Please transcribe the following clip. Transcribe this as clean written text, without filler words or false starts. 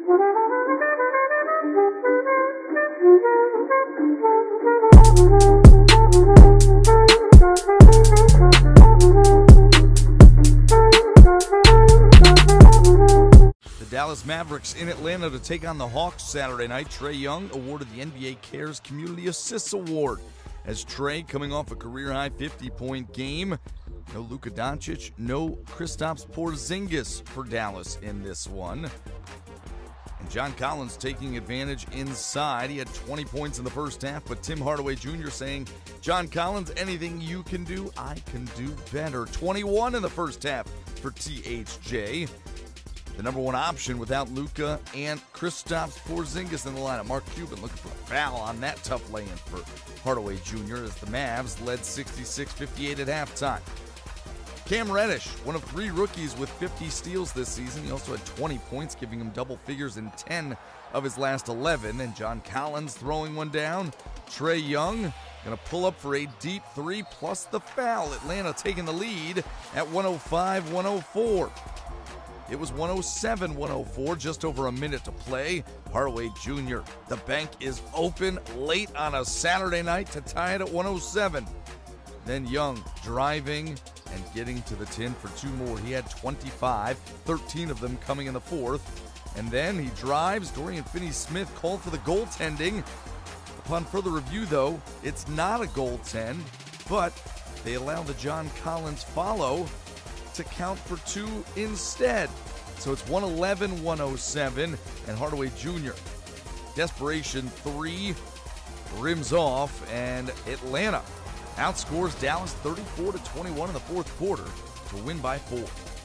The Dallas Mavericks in Atlanta to take on the Hawks Saturday night. Trae Young awarded the NBA Cares Community Assists Award as Trae, coming off a career-high 50-point game. No Luka Doncic, no Kristaps Porzingis for Dallas in this one. And John Collins taking advantage inside. He had 20 points in the first half, but Tim Hardaway Jr. saying, "John Collins, anything you can do, I can do better." 21 in the first half for THJ. The number one option without Luka and Kristaps Porzingis in the lineup. Mark Cuban looking for a foul on that tough lay-in for Hardaway Jr. as the Mavs led 66-58 at halftime. Cam Reddish, one of 3 rookies with 50 steals this season. He also had 20 points, giving him double figures in 10 of his last 11. And John Collins throwing one down. Trae Young going to pull up for a deep 3 plus the foul. Atlanta taking the lead at 105-104. It was 107-104, just over a minute to play. Hardaway Jr., the bank is open late on a Saturday night to tie it at 107. Then Young driving and getting to the tin for 2 more. He had 25, 13 of them coming in the fourth. And then he drives. Dorian Finney-Smith called for the goaltending. Upon further review, though, it's not a goaltend, but they allow the John Collins follow to count for 2 instead. So it's 111-107, and Hardaway Jr. desperation 3 rims off, and Atlanta outscores Dallas 34-21 in the fourth quarter to win by 4.